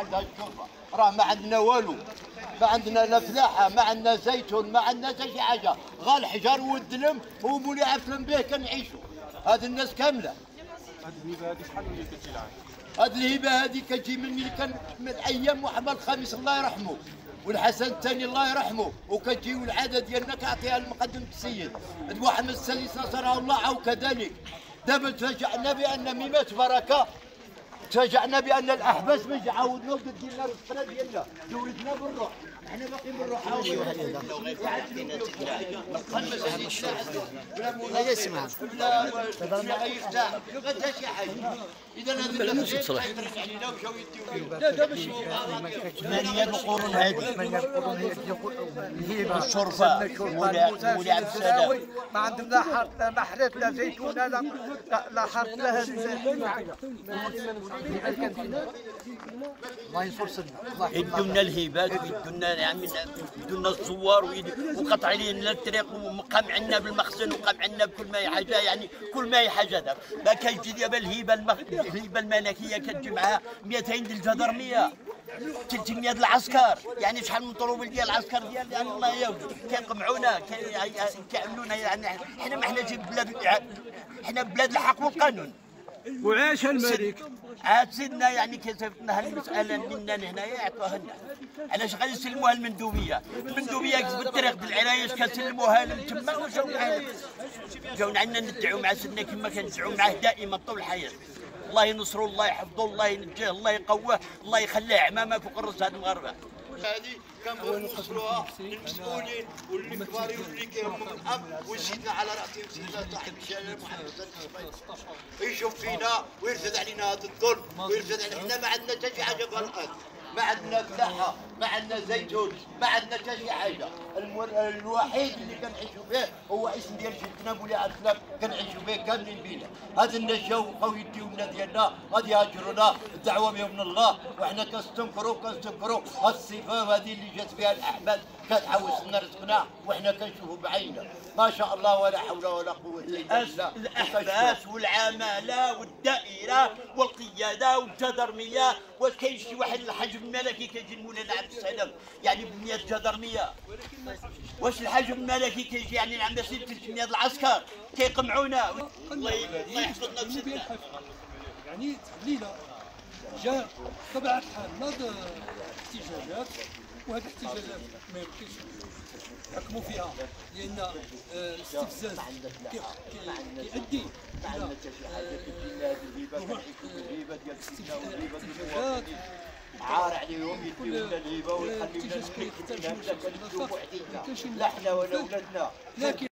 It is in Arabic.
حاجه تشوفها، راه ما عندنا والو، ما عندنا لا فلاحه، ما عندنا زيتون، ما عندنا حتى شي حاجه، غير الحجر والدلم ومولي عفلم به كنعيشوا. هذه الناس كامله. هذه الهبه هذه شحال ولات كتجي العام؟ هذه الهبه هذه كتجي من ملي كان من ايام محمد الخامس الله يرحمه والحسن الثاني الله يرحمه، وكتجيو العاده ديالنا كيعطيها المقدم السيد محمد السادس نصره الله او كذلك. دابا تفاجأنا بان ميمات بركه، تفاجأنا بان الاحباس ما يعاودنا وقد لنا الصلاه ديالنا دولتنا بالروح، احنا باقيين بالروح. لا يسمع لا يفتح غدا شي حاجه. اذا هذا علينا ومشاو يديو لا دابا شي 8 القرون هذه 8 القرون هي الشرفه مولي عبد السلام ما عندهم لا حرث لا نحلات لا زيتون لا حرث لا الله ينصر سنة. يدونا الهبات ويدونا يعني يدونا الزوار وقطع علينا الطريق ومقمعنا بالمخزن وقمعنا بكل ما هي حاجه، يعني كل ما هي حاجه دابا ما كاينش دابا الهبه الملكيه كتجي معها 200 ديال الجدرميه 300 ديال العسكر، يعني شحال من طروبل ديال العسكر ديال يعني الله ياودي كيقمعونا كيعملونا، يعني حنا ما حناش بلاد، حنا بلاد الحق والقانون. وعاش الملك. عاد سيدنا يعني كتبتنا هالمساله منا هنايا يعطوها لنا، علاش غنسلموها المندوبيه؟ المندوبيه بالطريق ديال العرايش كنسلموها لهم تما وجاو معانا، جاو عندنا ندعوا مع سيدنا كما كندعوا معاه دائما طول الحياه. الله ينصرو، الله يحفظه، الله ينجيه، الله يقواه، الله يخليه عمامه فوق الراس هاد المغاربه. هذه كنبغيو نوصلوها للمسؤولين والكبارين واللي كيهمهم الامر، وسيدنا على راسهم سيدنا صاحب الشارع محمد يشوف فينا ويرفد علينا هذا الظلم ويرفد علينا. حنا ما عندنا حتى شي حاجه في الارض، ما عندنا فلاحه، ما عندنا زيتون، ما عندنا حتى شي حاجه. الوحيد اللي كنعيشوا به هو اسم ديال جدنا مولي عبد السلام، كنعيشوا به كاملين بينا. هاد الناس جاو بقاو يديو لنا ديالنا غادي يهاجرونا، الدعوه بهم من الله، وحنا كنستنكروا هاد الصفه هذه اللي جات فيها الاحبال كتحوس لنا رزقنا، وحنا كنشوفوا بعيننا. ما شاء الله ولا حول ولا قوه الا بالله. الاحباس والعماله والدائره والقياده والجدرميه، واش كاين شي واحد الحجم الملكي كيجي مولانا عبد السلام يعني ب 100 جدرميه؟ واش الحجم الملكي كيجي يعني عندنا 300 العسكر كيقمعونا؟ الله يحفظنا بسيدنا. يعني الليله جاء طبيعه الحال ناض احتجاجات، وهذه الاحتجاجات ما يمكنش نحكموا فيها لان الاستفزاز كيؤدي الى احتجاجات عار عليهم يديو لنا الهبه ويخليونا نشوفوا حديثنا لا حنا ولا ولادنا.